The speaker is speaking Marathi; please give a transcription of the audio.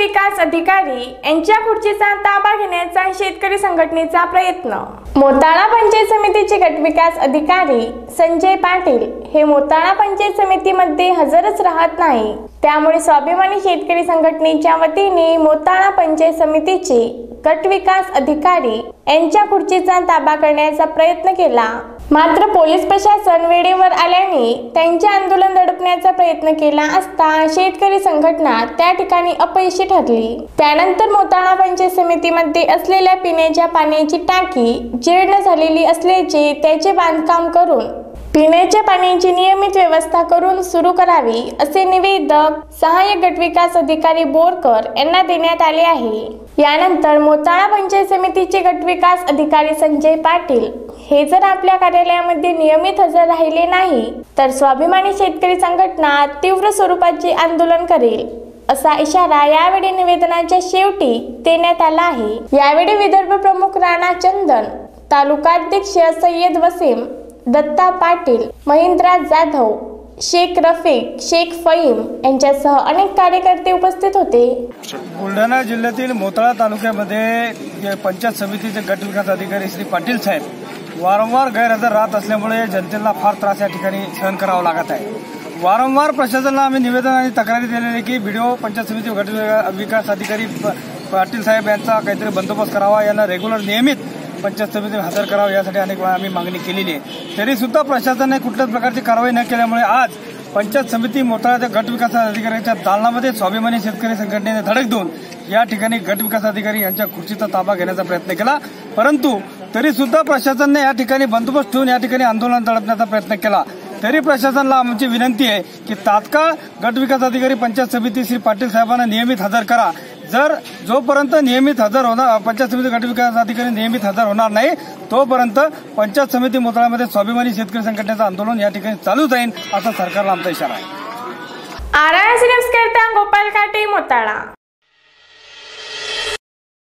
विकास अधिकारी यांच्या खुर्चीचा ताबा घेण्याचा शेतकरी संघटनेचा प्रयत्न। मोताळा पंचायत समितीचे गटविकास अधिकारी संजय पाटील हे मोताळा पंचायत समितीमध्ये हजरच राहत नाही। त्यामुळे स्वाभिमानी शेतकरी संघटनेच्या वतीने मोताळा पंचायत समितीचे गटविकास अधिकारी यांच्या खुर्चीचा ताबा करण्याचा प्रयत्न केला, मात्र पोलीस प्रशासन वेळेवर आल्याने त्यांचे आंदोलन दडपण्याचा प्रयत्न केला असता शेतकरी संघटना त्या ठिकाणी अपयशी ठरली। त्यानंतर मोताळा पंचायत समितीमध्ये असलेल्या पिण्याच्या पाण्याची टाकी जीर्ण झालेली असल्याचे त्याचे बांधकाम करून पिण्याच्या पाण्याची नियमित व्यवस्था करून सुरू करावी असे निवेदक सहाय्यक गटविकास अधिकारी बोरकर यांना देण्यात आले आहे। यानंतर मोताळा पंचायत समितीचे गटविकास अधिकारी संजय पाटील हे जर आपल्या कार्यालयामध्ये नियमित हजर राहिले नाही तर स्वाभिमानी शेतकरी संघटना तीव्र स्वरूपाचे आंदोलन करेल असा इशारा यावेळी निवेदनाच्या शेवटी देण्यात आला आहे। यावेळी विदर्भ प्रमुख राणा चंदन, तालुकाध्यक्ष सय्यद वसीम, दत्ता पाटील, महेंद्र जाधव, शेख रफीक, शेख फहीम यांच्यासह अनेक कार्यकर्ते उपस्थित होते। बुलढाणा जिल्ह्यातील मोताळा तालुक्यामध्ये पंचायत समितीचे गटविकास अधिकारी श्री पाटील साहेब वारंवार गैरहजर राहत असल्यामुळे जनतेला फार त्रास या ठिकाणी सहन करावा लागत आहे। वारंवार प्रशासनाला आम्ही निवेदन आणि तक्रारी दिलेली की बीडीओ पंचायत समिती गटविकास अधिकारी पाटील साहेब यांचा काहीतरी बंदोबस्त करावा, यांना रेग्युलर नियमित पंचायत समिती हजर करावं यासाठी अनेक वेळा आम्ही मागणी केलेली आहे। तरी सुद्धा प्रशासनाने कुठल्याच प्रकारची कारवाई न केल्यामुळे आज पंचायत समिती मोताळाच्या गटविकास अधिकाऱ्यांच्या दालनामध्ये स्वाभिमानी शेतकरी संघटनेने धडक देऊन या ठिकाणी गटविकास अधिकारी यांच्या खुर्चीचा ताबा घेण्याचा प्रयत्न केला, परंतु तरी सुद्धा प्रशासनाने या ठिकाणी बंदोबस्त ठेवून या ठिकाणी आंदोलन दडपण्याचा प्रयत्न केला। तरी प्रशासनाला आमची विनंती आहे की तात्काळ गटविकास अधिकारी पंचायत समिती श्री पाटील साहेबांना नियमित हजर करा। जर जोपर्यंत नियमित हजर होणार पंचायत समिती गटविकास अधिकारी नियमित हजर होणार नाही तोपर्यंत पंचायत समिती मोताळामध्ये स्वाभिमानी शेतकरी संघटनेचं आंदोलन या ठिकाणी चालू राहील असा सरकारला आमचा इशारा आहे। आरआरसी न्यूज करता गोपाल काटे, मोताळा।